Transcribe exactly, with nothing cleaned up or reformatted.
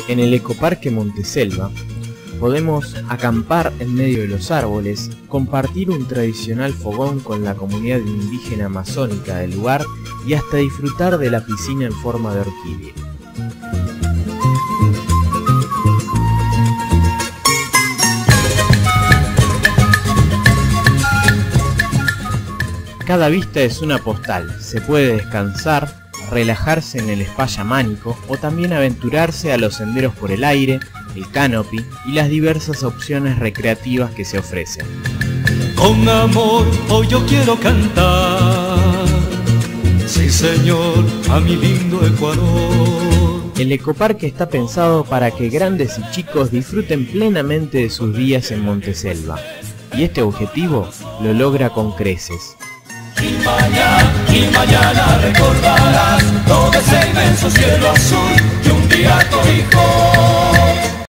En el Ecoparque Monteselva podemos acampar en medio de los árboles, compartir un tradicional fogón con la comunidad indígena amazónica del lugar y hasta disfrutar de la piscina en forma de orquídea. Cada vista es una postal, se puede descansar, relajarse en el spa chamánico o también aventurarse a los senderos por el aire, el canopy y las diversas opciones recreativas que se ofrecen. Con amor hoy yo quiero cantar, sí señor, a mi lindo Ecuador. El ecoparque está pensado para que grandes y chicos disfruten plenamente de sus días en Monteselva, y este objetivo lo logra con creces. Y mañana, y mañana recordarás todo ese inmenso cielo azul que un día cobijó.